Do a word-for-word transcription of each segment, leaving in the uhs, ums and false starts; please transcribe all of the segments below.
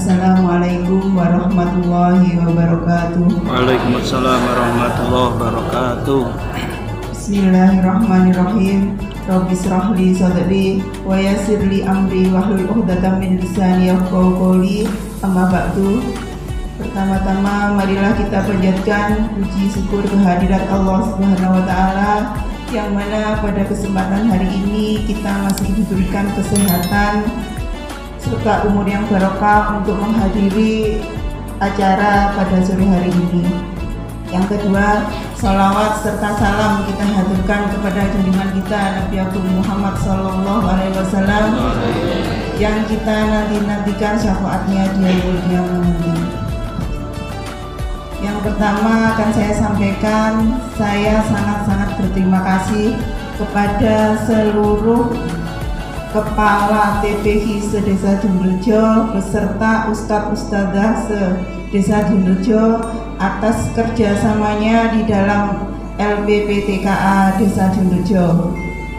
Assalamualaikum warahmatullahi wabarakatuh. Waalaikumsalam warahmatullahi wabarakatuh. Bismillahirrahmanirrahim. Rabbi shrahli sadri wa yassirli amri wahlul 'uqdatam min lisani yafqahu qawli. Amma ba'du. Pertama-tama marilah kita panjatkan puji syukur kehadirat Allah Subhanahu wa taala yang mana pada kesempatan hari ini kita masih diberikan kesehatan serta umur yang barokah untuk menghadiri acara pada sore hari ini. Yang kedua, salawat serta salam kita haturkan kepada junjungan kita Nabi Agung Muhammad Sallallahu Alaihi Wasallam yang kita nanti-nantikan syafaatnya di hari kiamat nanti. Yang pertama akan saya sampaikan, saya sangat-sangat berterima kasih kepada seluruh Kepala T P K I se-Desa Jumrejo beserta Ustadz-Ustadzah se-Desa Jumrejo atas kerjasamanya di dalam L P P T K A Desa Jumrejo.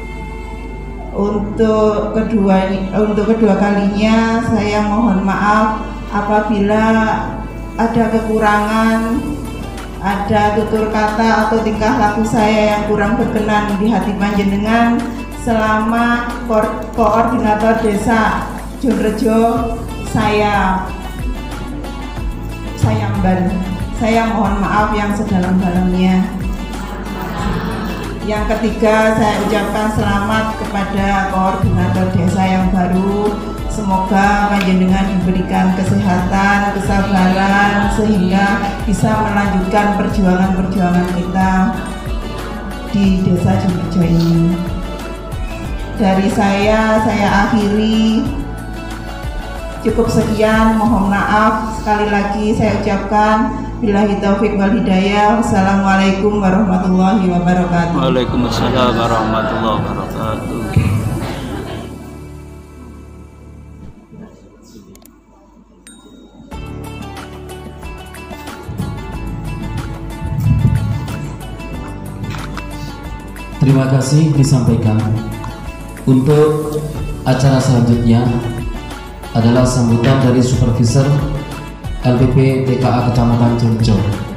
Untuk kedua untuk kedua kalinya saya mohon maaf apabila ada kekurangan, ada tutur kata atau tingkah laku saya yang kurang berkenan di hati panjenengan selama ko koordinator desa Jumrejo saya sayangkan. Saya mohon maaf yang sedalam-dalamnya. Yang ketiga, saya ucapkan selamat kepada koordinator desa yang baru. Semoga panjenengan diberikan kesehatan, kesabaran sehingga bisa melanjutkan perjuangan-perjuangan kita di desa Jumrejo ini. Dari saya, saya akhiri. Cukup sekian, mohon maaf. Sekali lagi saya ucapkan billahi taufiq wal hidayah. Wassalamualaikum warahmatullahi wabarakatuh. Waalaikumsalam warahmatullahi wabarakatuh. Terima kasih disampaikan. Untuk acara selanjutnya adalah sambutan dari Supervisor L P P T K A Kecamatan Jumrejo.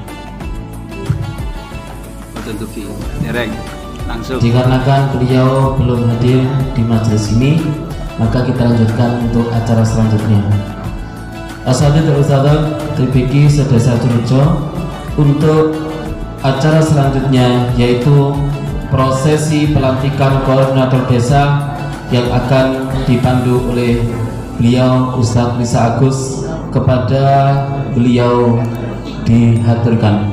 Langsung. Dikarenakan beliau belum hadir di majelis ini, maka kita lanjutkan untuk acara selanjutnya. Asatidz Ustadzah T P K I se-Desa Jumrejo untuk acara selanjutnya yaitu prosesi pelantikan koordinator desa yang akan dipandu oleh beliau Ustadz Risa Agus. Kepada beliau dihaturkan.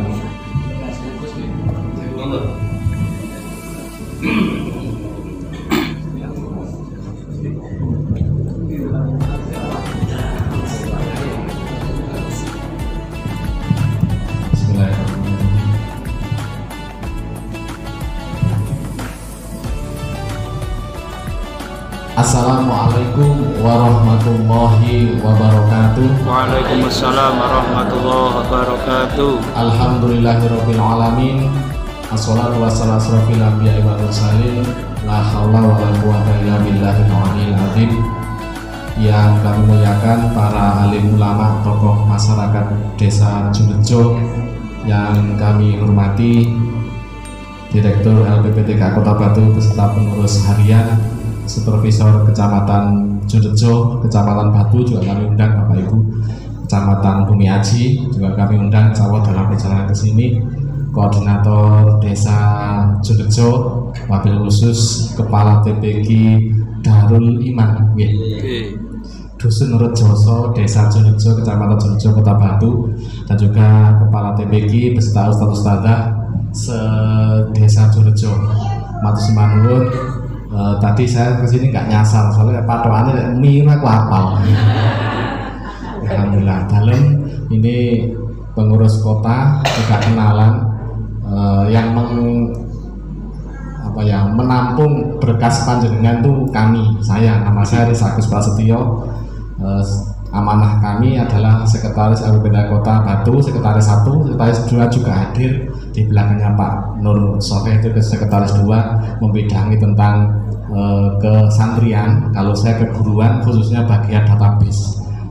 Assalamualaikum warahmatullahi wabarakatuh. Waalaikumsalam warahmatullahi wabarakatuh. Alhamdulillahirabbil alamin. Assalatu wassalamu asrofil anbiya'i wal mursalin. La haula wala quwwata illa billahil aliyyil azim. Yang kami muliakan para alim ulama, tokoh masyarakat Desa Jumrejo, yang kami hormati Direktur L P P T K A Kota Batu beserta pengurus harian, Supervisor Kecamatan Jumrejo, Kecamatan Batu juga kami undang, Bapak Ibu Kecamatan Bumi Aji juga kami undang insya Allah dalam perjalanan ke sini. Koordinator Desa Jumrejo, wabil khusus Kepala T P K I Darul Iman, Dusun Rejoso, Desa Jumrejo, Kecamatan Jumrejo, Kota Batu, dan juga Kepala T P K I beserta Ustadz-Ustadzah se-Desa Jumrejo. Matur nuwun. Uh, tadi saya kesini nggak nyasar soalnya patokannya mie aku hafal. Alhamdulillah. Dalam ini pengurus kota juga kenalan uh, yang meng, apa ya menampung berkas panjenengan tuh kami. Saya nama saya Risa Agus Prasetyo. Uh, amanah kami adalah Sekretaris R W P T Kota Batu, Sekretaris satu, Sekretaris dua juga hadir. Di belakangnya Pak Nur Sofeh itu ke Sekretaris dua membidangi tentang e, kesantrian. Kalau saya keguruan khususnya bagian database.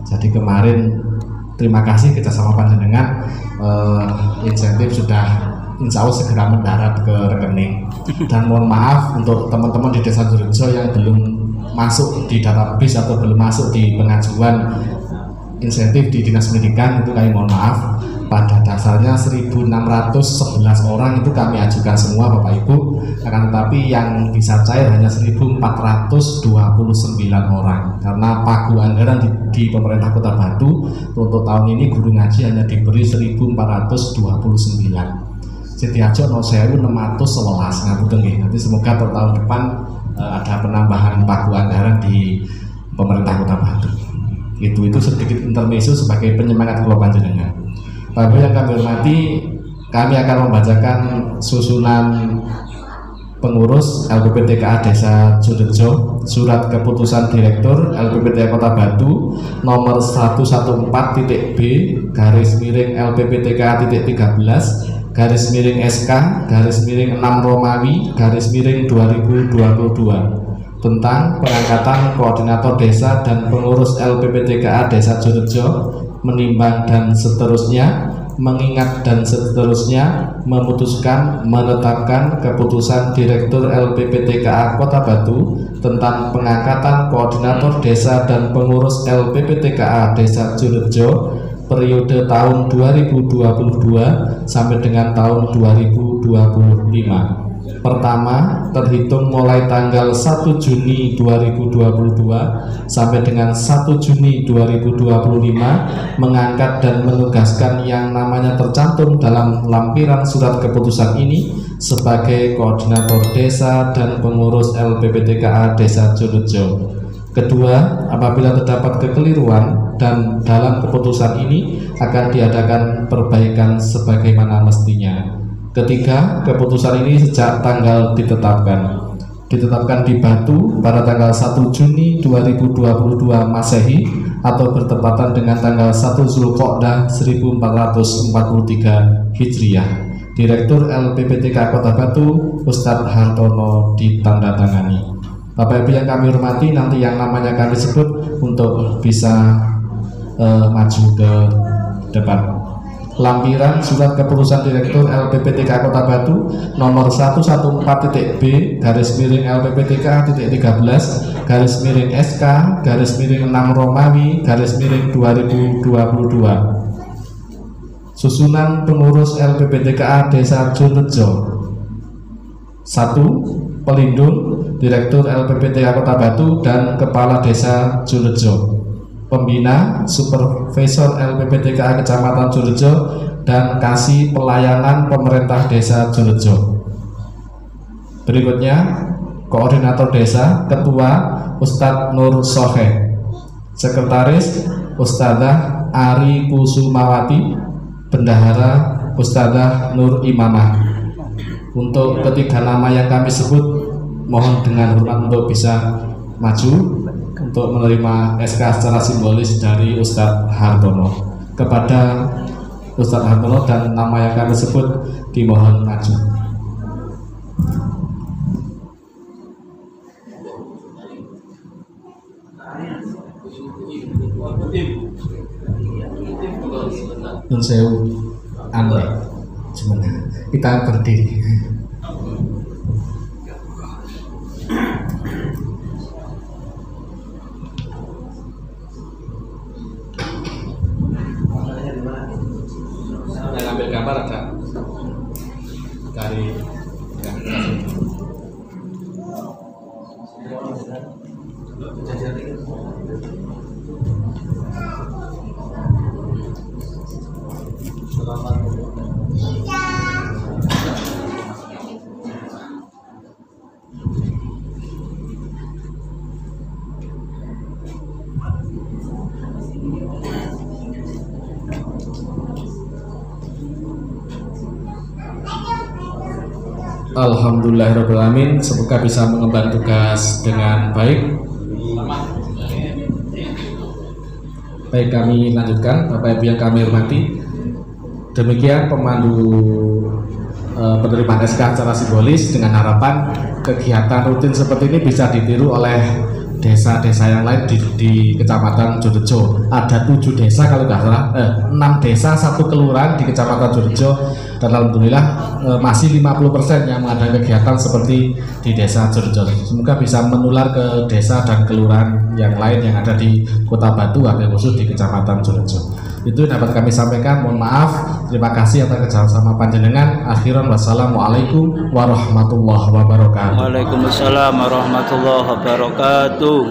Jadi kemarin terima kasih kerjasama panjenengan, uh, insentif sudah insya Allah segera mendarat ke rekening. Dan mohon maaf untuk teman-teman di Desa Surejo yang belum masuk di database atau belum masuk di pengajuan insentif di Dinas Pendidikan, itu kami mohon maaf. Pada dasarnya seribu enam ratus sebelas orang itu kami ajukan semua Bapak Ibu, akan tetapi yang bisa cair hanya seribu empat ratus dua puluh sembilan orang karena pagu anggaran di, di pemerintah Kota Batu untuk tahun ini guru ngaji hanya diberi seribu empat ratus dua puluh sembilan. Sediajo no seribu enam ratus sebelas. Nanti semoga untuk tahun depan uh, ada penambahan pagu anggaran di pemerintah Kota Batu. Itu itu sedikit intermezzo sebagai penyemangat kula panjenengan. Bapak yang kami hormati, kami akan membacakan susunan pengurus L P P T K A Desa Surejo, surat keputusan Direktur L P P T K A Kota Batu nomor seratus empat belas B garis miring L P P T K A tiga belas garis miring S K garis miring enam Romawi garis miring dua ribu dua puluh dua tentang pengangkatan koordinator desa dan pengurus L P P T K A Desa Surejo, menimbang dan seterusnya, mengingat dan seterusnya, memutuskan menetapkan keputusan Direktur L P P T K A Kota Batu tentang pengangkatan koordinator desa dan pengurus L P P T K A Desa Surejo periode tahun dua ribu dua puluh dua sampai dengan tahun dua ribu dua puluh lima. Pertama, terhitung mulai tanggal satu Juni dua ribu dua puluh dua sampai dengan satu Juni dua ribu dua puluh lima, mengangkat dan menugaskan yang namanya tercantum dalam lampiran surat keputusan ini sebagai koordinator desa dan pengurus L P P T K A Desa Surejo. Kedua, apabila terdapat kekeliruan dan dalam keputusan ini akan diadakan perbaikan sebagaimana mestinya. Ketiga, keputusan ini sejak tanggal ditetapkan ditetapkan di Batu pada tanggal satu Juni dua ribu dua puluh dua Masehi atau bertepatan dengan tanggal satu Zulqa'dah seribu empat ratus empat puluh tiga Hijriah. Direktur L P P T K A Kota Batu Ustadz Hartono ditandatangani. Bapak Ibu yang kami hormati, nanti yang namanya kami sebut untuk bisa uh, maju ke depan. Lampiran surat keputusan Direktur L P P T K A Kota Batu nomor seratus empat belas B garis miring L P P T K A tiga belas garis miring S K garis miring enam Romawi garis miring dua ribu dua puluh dua. Susunan pengurus L P P T K A Desa Surejo. Satu, pelindung Direktur L P P T K A Kota Batu dan Kepala Desa Surejo. Pembina, Supervisor L P P T K A Kecamatan Surejo dan Kasih Pelayanan Pemerintah Desa Surejo. Berikutnya, Koordinator Desa, Ketua Ustadz Nur Soheh, Sekretaris Ustadzah Ari Kusumawati, Bendahara Ustadzah Nur Imamah. Untuk ketiga nama yang kami sebut, mohon dengan hormat untuk bisa maju untuk menerima S K secara simbolis dari Ustadz Hartono. Kepada Ustadz Hartono dan nama yang kami sebut dimohon maju. Nun sewu aneh, sebenarnya kita berdiri. Gambar ada dari ya, Alhamdulillahirrahmanirrahim. Semoga bisa mengemban tugas dengan baik. Baik, kami lanjutkan. Bapak Ibu yang kami hormati, demikian pemandu e, penerimaan S K secara simbolis dengan harapan kegiatan rutin seperti ini bisa ditiru oleh desa-desa yang lain di, di Kecamatan Jorejo. Ada tujuh desa kalau nggak salah, eh, enam desa satu kelurahan di Kecamatan Jorejo, dan alhamdulillah eh, masih lima puluh persen yang mengadakan kegiatan seperti di desa Jorejo. Semoga bisa menular ke desa dan kelurahan yang lain yang ada di Kota Batu, ada khusus di Kecamatan Jorejo. Itu yang dapat kami sampaikan. Mohon maaf, terima kasih atas kerjasama panjenengan. Akhiran wassalamualaikum warahmatullahi wabarakatuh. Waalaikumsalam warahmatullahi wabarakatuh.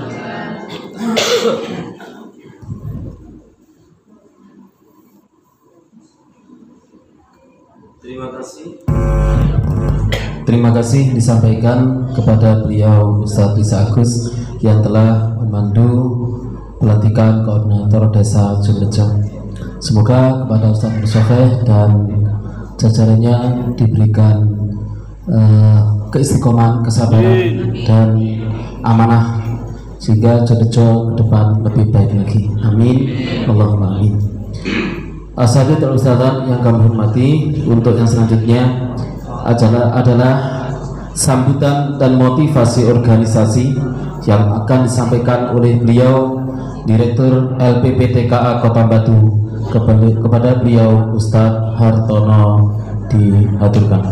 Terima kasih. Terima kasih disampaikan kepada beliau Ustadz Bisa Agus yang telah memandu pelantikan koordinator desa Jorejo. Semoga kepada Ustadz Musyafeh dan jajarannya diberikan uh, keistiqomahan, kesabaran dan amanah sehingga Jorejo ke depan lebih baik lagi. Amin. Allahumma amin. Asatidz dan ustadzah yang kami hormati, untuk yang selanjutnya adalah, adalah sambutan dan motivasi organisasi yang akan disampaikan oleh beliau Direktur L P P T K A Kota Batu. Kepada beliau Ustadz Hartono dihaturkan.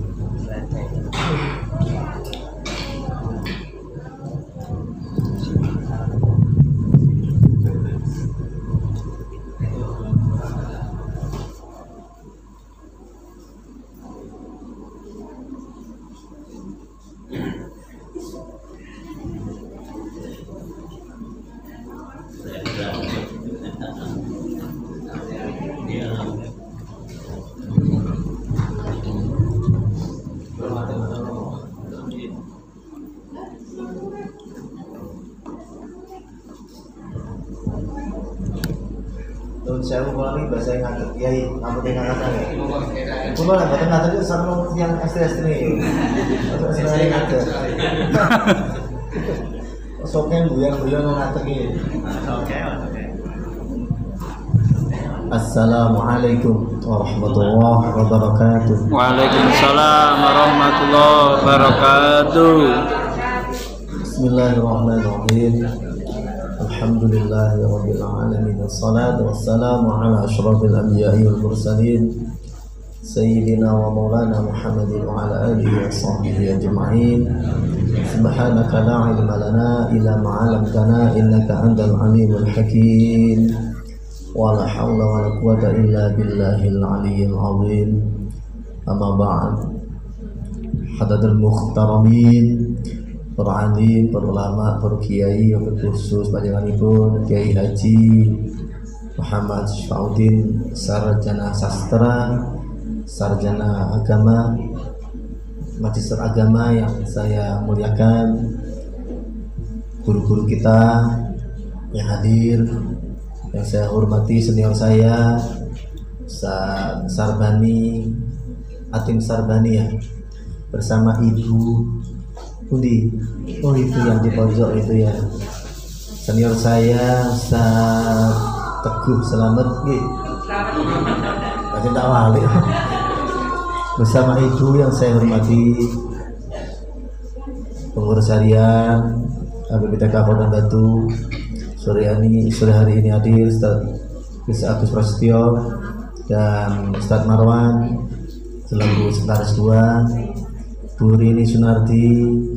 Saya mengulangi bahasa yang ngatur, kiai, kamu tinggal ngatur ya. Cuma lah, bahkan ngatur itu sama yang ekstri-ekstri nih. Ekstri yang ngatur. Soknya buyang-buyang ngatur ini. Oke, oke. Assalamualaikum warahmatullahi wabarakatuh. Waalaikumsalam warahmatullahi wabarakatuh. Bismillahirrahmanirrahim. Alhamdulillahi rabbil alamin, wassalatu wassalamu ala asyrafil anbiya'i wal mursalin sayyidina wa maulana Muhammadin wa ala alihi wa sahbihi ajma'in. Subhanaka la ilma lana illa ma 'allamtana innaka antal alimul hakim. Wa la haula wa la quwwata illa billahil aliyyil azim. Amma ba'd. Hadatul muhtaramin, para alim, para ulama, para kiai, yang khusus panjenenganipun Kiai Haji Muhammad Syafauddin, sarjana sastra, sarjana agama, magister agama yang saya muliakan, guru-guru kita yang hadir, yang saya hormati, senior saya Ustaz Sarbani, Atim Sarbani ya, bersama Ibu Budi. Oh itu yang di pojok itu ya, senior saya Ustaz Teguh Selamat gitu. Masih tak wali. Bersama ibu yang saya hormati, pengurus harian L P P T K A Kota Batu. Sore ini, sore hari ini hadir Ustaz Bisa Agus Prasetyo dan Ustaz Marwan selaku sekretaris dua, Bu Rini Sunardi,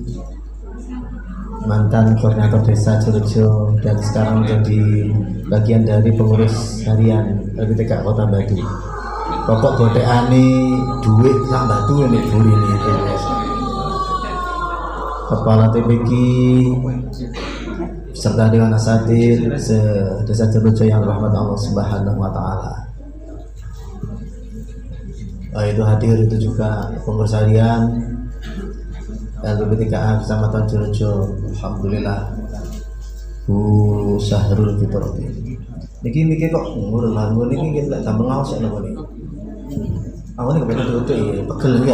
mantan koordinator desa Jorejo dan sekarang menjadi bagian dari pengurus harian L P P T K A Kota Batu. Pokok godekane duit sak Batu ini Bu Rini itu. Kepala T P K serta Dewan Asatidz se-Desa Jorejo yang rahmat Allah Subhanahu wa taala. Oh, itu hadir itu juga pengurus harian L P P T K A Kecamatan Jorejo. Alhamdulillah Bu Syahrul Fitrati. Niki niki kok ngurus lah, niki niki lek gampang ngaos nek ngene. Aku nek kepen tutuk ya, pegel ya.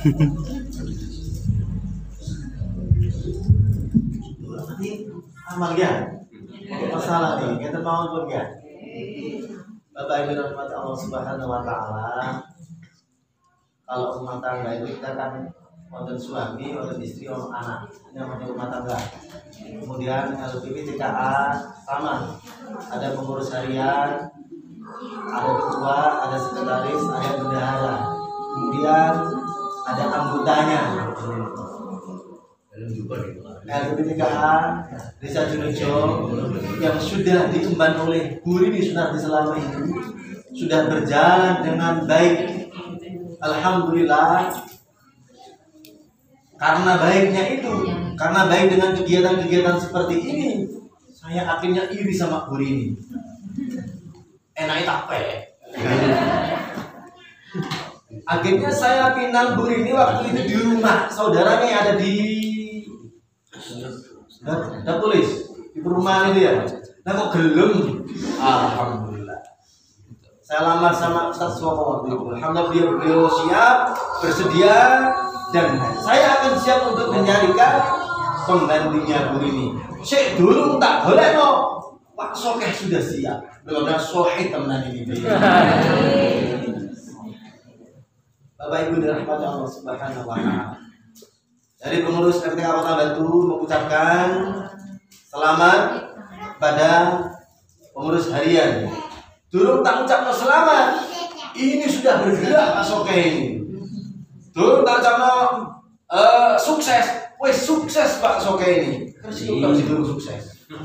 Amal ya. Masalah nih, kita mau pun ya. Bapak Ibu rahmat Allah Subhanahu wa taala. Kalau rumah tangga itu kita kan wonten suami, wonten istri, wonten anak. Ini namanya rumah tangga. Kemudian L P P T K A sama, ada pengurus harian, ada ketua, ada sekretaris, ada bendahara. Kemudian ada anggotanya. L P P T K A Desa Junejo yang sudah diemban oleh Bu Rini Sunardi selama ini sudah berjalan dengan baik. Alhamdulillah. Karena baiknya itu, karena baik dengan kegiatan-kegiatan seperti ini, saya akhirnya iri sama Bu Rini. Enaknya capek. Akhirnya saya pinang Bu Rini waktu itu di rumah saudaranya yang ada di Udah tulis di perumahan itu ya. Nah kok gelem? Alhamdulillah. Saya lamar sama Ustaz Suwoko waktu itu. Alhamdulillah beliau, beliau siap, bersedia, dan saya akan siap untuk mencarikan penggantinya Bu Rini. Sik dulu tak boleh no. Pak Sokeh sudah siap. Benar-benar sohih teman ini. Bapak Ibu dirahmati Allah Subhanahu wa taala. Dari pengurus R T K Kota Batu mengucapkan selamat pada pengurus harian. Durung tak ucapno selamat. Ini sudah bergerak Pak Sokeh ini. Durung tak ucapno uh, sukses. Wes sukses Pak Sokeh ini. Terus itu tak durung sukses.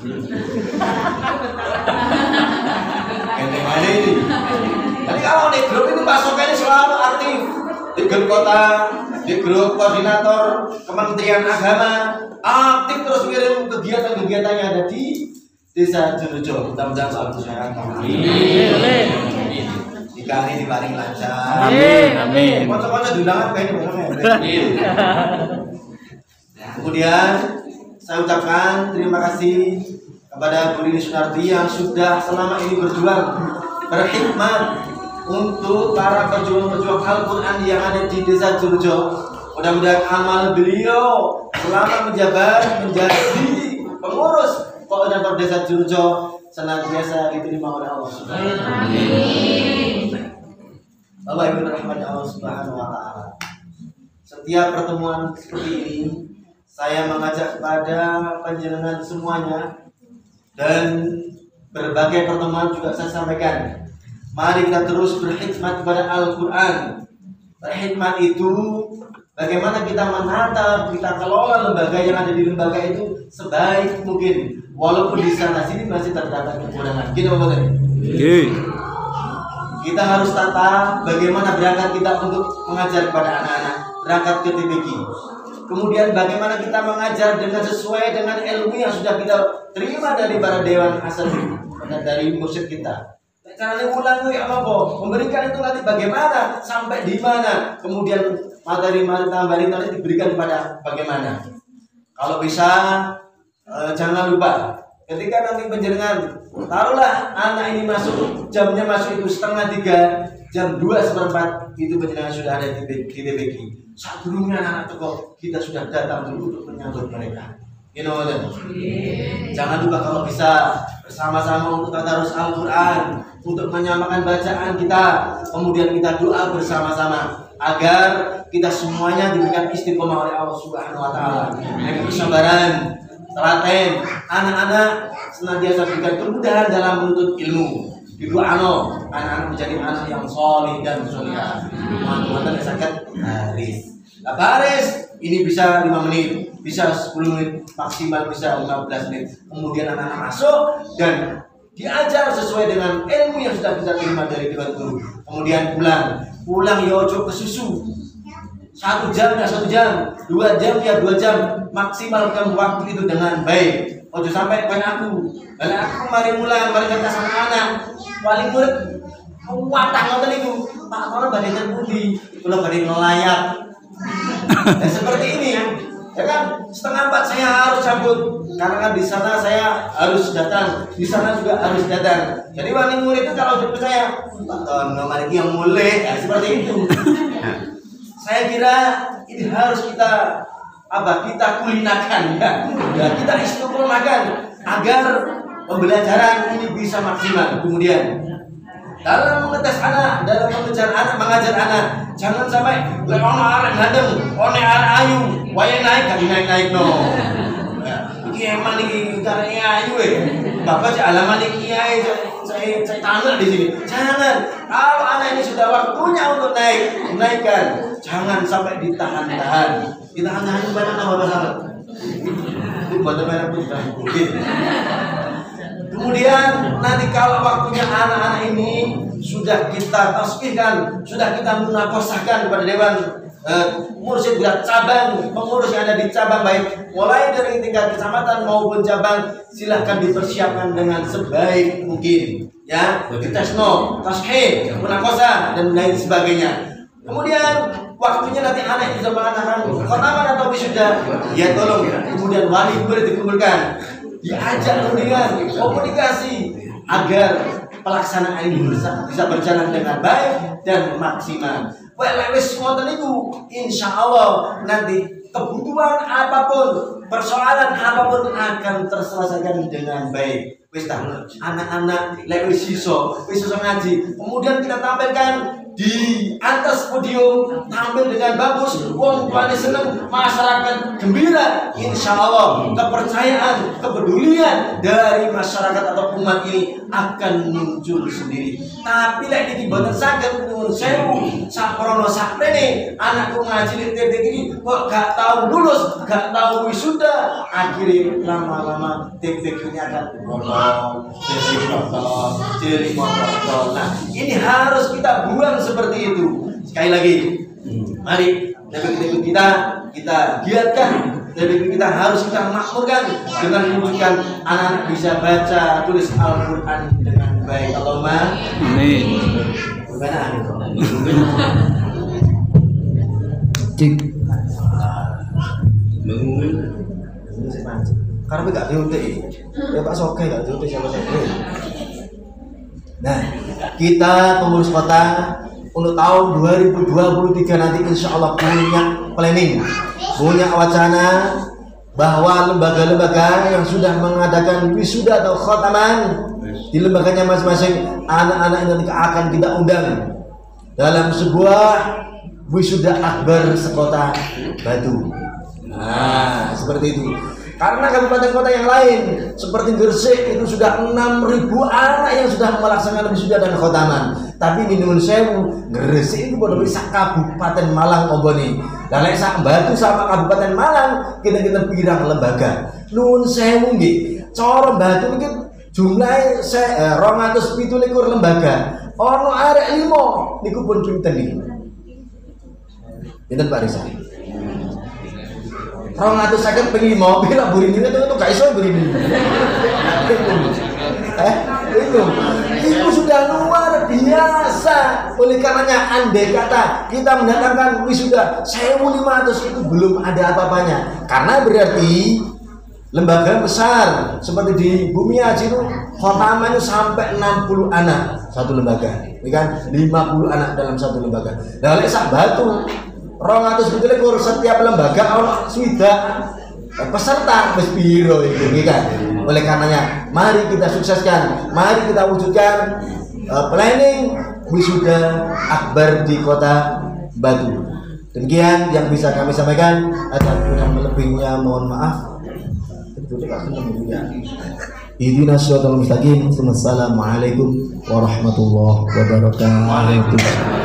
Enteng aja ini. Tapi kalau di grup itu Pak Sokeh ini selalu aktif. Di grup kota, di grup koordinator Kementerian Agama, aktif terus ngirim kegiatan-kegiatan yang ada di Desa Junejo. Mudah-mudahan selalu sehat. Amin. Nikah ini diparing lancar. Amin. Amin. Kocok-kocok diundang apa ini? Kemudian saya ucapkan terima kasih kepada Bu Rini Sunardi yang sudah selama ini berjuang, berkhidmat untuk para pejuang-pejuang Al-Quran yang ada di Desa Junejo. Mudah-mudahan amal beliau selama menjabat menjadi pengurus koordinator Desa Junejo senantiasa diterima oleh Allah Subhanahu wa taala. Bapak Ibu rahmati Allah Subhanahu wa taala. Setiap pertemuan seperti ini saya mengajak kepada panjenengan semuanya, dan berbagai pertemuan juga saya sampaikan. Mari kita terus berkhidmat kepada Al-Quran. Berkhidmat itu bagaimana kita menata, kita kelola lembaga yang ada di lembaga itu sebaik mungkin. Walaupun di sana sini masih terdapat kekurangan. Kita mau tadi. Kita harus tata bagaimana berangkat kita untuk mengajar kepada anak-anak, berangkat ke T B Q. Kemudian bagaimana kita mengajar dengan sesuai dengan ilmu yang sudah kita terima dari para dewan asal dari mursyid kita. Caranya ulang ya apa? Memberikan itu nanti bagaimana, sampai di mana, kemudian materi-materi tambahan nanti diberikan kepada bagaimana. Kalau bisa eh, jangan lupa ketika nanti penjenengan taruhlah anak ini masuk, jamnya masuk itu setengah tiga, jam dua seperempat itu penjenengan sudah ada di T B Q. Saat dulunya anak-anak toko kita sudah datang dulu untuk menyambut mereka. You know what? Jangan lupa kalau bisa bersama-sama untuk tadarus Al-Quran, untuk menyamakan bacaan kita, kemudian kita doa bersama-sama agar kita semuanya diberikan istiqomah oleh Allah Subhanahu wa taala. Dengan kesabaran, telaten, anak-anak senantiasa diberikan kemudahan dalam menuntut ilmu. Di dua ano, anak-anak menjadi anak yang soleh dan solehah. Teman-teman sakit haris. Nah, baris ini bisa lima menit, bisa sepuluh menit, maksimal bisa lima belas menit. Kemudian anak-anak masuk dan diajar sesuai dengan ilmu yang sudah kita terima dari dewan guru. Kemudian pulang, pulang ya ojo kesusu. Satu jam ya satu jam, dua jam ya dua jam, maksimalkan waktu itu dengan baik. Ojo sampai pen aku, karena aku mari mulang, mari kerja sama anak, wali murid, watah ngoten itu, Pak Kono badhe terpundi, kula badhe ngelayap. Dan seperti ini ya kan, setengah empat saya harus cabut karena kan di sana saya harus datang, di sana juga harus datang. Jadi wali murid itu kalau jemput saya, Pak Tono mari yang mulai, ya, seperti itu. Saya kira ini harus kita apa? Kita kulinakan ya, ya kita istiqomahkan agar pembelajaran ini bisa maksimal. Kemudian dalam mengetes anak, dalam mengejar anak, mengajar anak, jangan sampai ono arek gandeng, ono arek ayu, wae naik gak naik-naik no. Ya, iki Keman ini caranya ayu ya. Bapak alamat kiai saya saya tanya di sini. Jangan. Kalau anak ini sudah waktunya untuk naik, naikkan. Jangan sampai ditahan-tahan. Ditahan-tahan mana nama besar. Itu buat merah putih. Kemudian nanti kalau waktunya anak-anak ini sudah kita tasbihkan, sudah kita munakosahkan kepada dewan Uh, mursyid berat cabang, pengurus yang ada di cabang baik mulai dari tingkat kecamatan maupun cabang, silahkan dipersiapkan dengan sebaik mungkin ya, ditesno, tasheh, munakosa dan lain sebagainya. Kemudian waktunya nanti anak bisa mengatakan khotaman atau wisuda, ya tolong ya. Kemudian wali murid dikumpulkan, diajak kemudian komunikasi agar pelaksanaan ini bisa berjalan dengan baik dan maksimal. Well, wis ngoten niku insyaallah nanti kebutuhan apapun, persoalan apapun akan terselesaikan dengan baik. Wis ta, anak-anak lek wis iso, wis iso ngaji, kemudian kita tampilkan di atas podium, tampil dengan bagus, wong tuane seneng, masyarakat gembira. Insya Allah kepercayaan, kepedulian dari masyarakat atau umat ini akan muncul sendiri. Tapi lek iki boten saged nuwun sewu, saprono saprene anakku ngaji di T P ini kok gak tahu lulus, gak tahu wisuda, akhirnya lama-lama T P ini akan potong, jadi potong, jadi potong. Nah, ini harus kita buang seperti itu. Sekali lagi, mari T P kita kita giatkan. T P kita harus kita makmurkan dengan mewujudkan anak-anak bisa baca tulis Al-Quran dengan baik. Allahumma Amin. Cik. Karena gak diutik, ya Pak Sokai gak diutik sama saya. Nah, kita pengurus kota untuk tahun dua ribu dua puluh tiga nanti insya Allah punya planning, punya wacana bahwa lembaga-lembaga yang sudah mengadakan wisuda atau khotaman di lembaganya masing-masing, anak-anak ini akan kita undang dalam sebuah wisuda akbar sekota Batu. Nah, seperti itu. Karena kabupaten kota yang lain seperti Gresik itu sudah enam ribu anak yang sudah melaksanakan wisuda dan khotaman. Tapi di Nuwun Sewu, Gresik itu pada bisa Kabupaten Malang ombone. Dan lek sak Batu sama Kabupaten Malang kita-kita pirang lembaga. Nuwun Sewu nggih, cara Batu iki jumlahe dua ratus tujuh puluh lima lembaga. Ono arek lima niku pun pinten iki. Pinten Pak Risa? Orang ngatur sakit pengen mau bilang burini itu itu gak iso burini. Eh itu itu sudah luar biasa. Oleh karenanya andai kata kita mendatangkan wisuda seribu lima ratus itu belum ada apa-apanya. Karena berarti lembaga besar seperti di Bumi Aji itu khotaman itu sampai enam puluh anak satu lembaga, ya kan? lima puluh anak dalam satu lembaga. Nah, oleh sak Batu Rong atus betul setiap lembaga ono swida peserta wis piro iki kan. Oleh karenanya mari kita sukseskan, mari kita wujudkan uh, planning wisuda akbar di kota Batu. Demikian yang bisa kami sampaikan. Ada kurang lebihnya mohon maaf. Ihdinas siratal mustaqim. Wassalamualaikum warahmatullahi wabarakatuh. Waalaikumsalam.